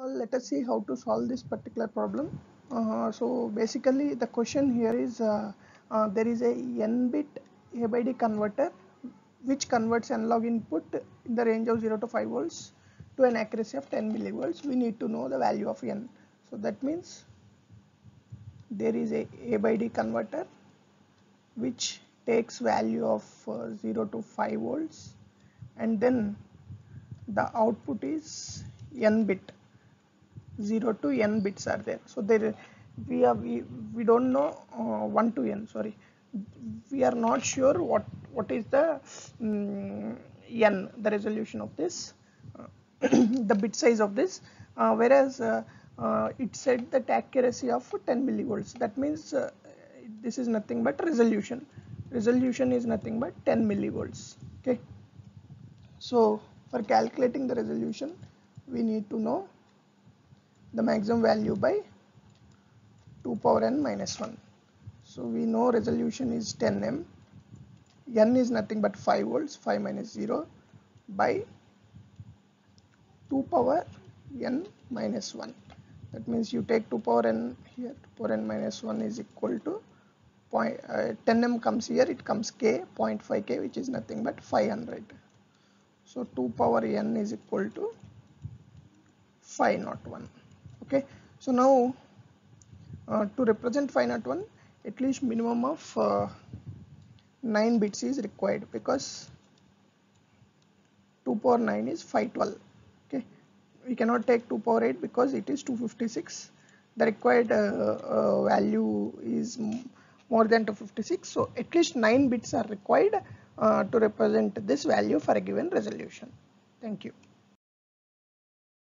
Let us see how to solve this particular problem. So basically the question here is there is a n bit A by D converter which converts analog input in the range of 0 to 5 volts to an accuracy of 10 millivolts. We need to know the value of n. So that means there is A by D converter which takes value of 0 to 5 volts, and then the output is n bit. 0 to n bits are there. So there we don't know 1 to n, sorry, we are not sure what is the n, the resolution of this, the bit size of this, whereas it said that accuracy of 10 millivolts. That means this is nothing but resolution is nothing but 10 millivolts. Okay, so for calculating the resolution we need to know the maximum value by 2 power n minus 1. So we know resolution is 10m, n is nothing but 5 volts, 5 minus 0 by 2 power n minus 1. That means you take 2 power n here, 2 power n minus 1 is equal to 10m comes here, it comes k, 0.5k, which is nothing but 500. So 2 power n is equal to 501. Okay, so now to represent 501, at least minimum of 9 bits is required, because 2 power 9 is 512. Okay, we cannot take 2 power 8 because it is 256. The required value is more than 256. So at least 9 bits are required to represent this value for a given resolution. Thank you.